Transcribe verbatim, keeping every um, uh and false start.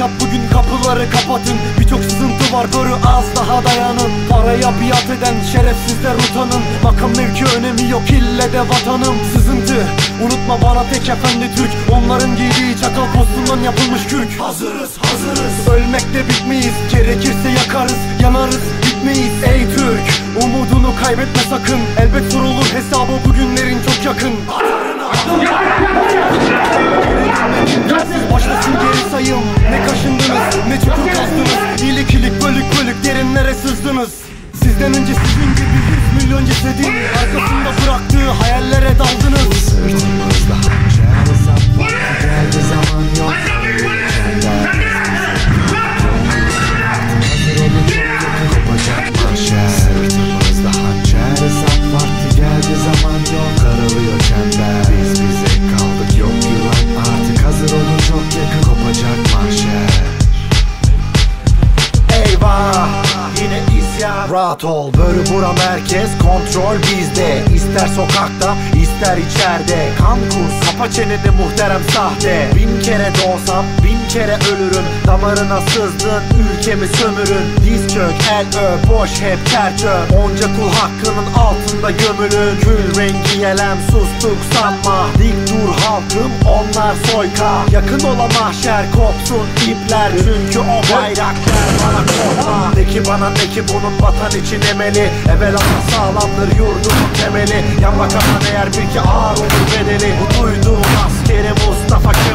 yap bugün, kapıları kapatın. Birçok sızıntı var, görü az daha dayanın. Paraya biat eden şerefsizler utanın. Makam mevki önemi yok, ille de vatanım. Sızıntı unutma, bana tek efendi Türk. Onların giydiği çatal postundan yapılmış kürk. Hazırız hazırız, ölmekte bitmeyiz. Gerekirse yakarız, yanarız, bitmeyiz. Ey Türk, umudunu kaybetme sakın. Elbet sorulur hesabı, bugünlerin çok yakın. Başlasın geri sayım. Ne kaşındınız, ne çukur kazdınız. İlik ilik, bölük bölük derinlere sızdınız. Sizden önce sizin gibi yüz milyon cesedin arkasında bıraktığı hayallere daldınız. Sırtımızda hançer hesap vakti geldi, zaman yok. Hazır olun, çok yakın kopacak mahşer. Sırtımızda hançer hesap vakti geldi, zaman yok. Karalıyor çember, biz bize kaldık, yok yılan artık. Hazır olun, çok yakın kopacak mahşer. Eyvah, yine isyan. Rahat ol, bölü bura merkez, kontrol bizde. İster sokakta, ister içeride. Kan kus, kapa çeneni muhterem sahte. Bin kere doğsam, bin kere ölürüm. Damarına sızdın, ülkemi sömürün. Diz çök, el öp, boş hep tercö. Onca kul hakkının altında gömülün. Kül rengi yelem, sustuk sanma. Dik dur halkım, onlar soyka. Yakın ola mahşer, kopsun ipler. Çünkü o bayraklar bana korkma. De ki bana, de ki bunun vatan için emeli. Evvelallah sağlamdır yurdumun temeli. Yan bakarsan eğer bil ki ağır olur bedeli. Bu duyduğum askeri Mustafa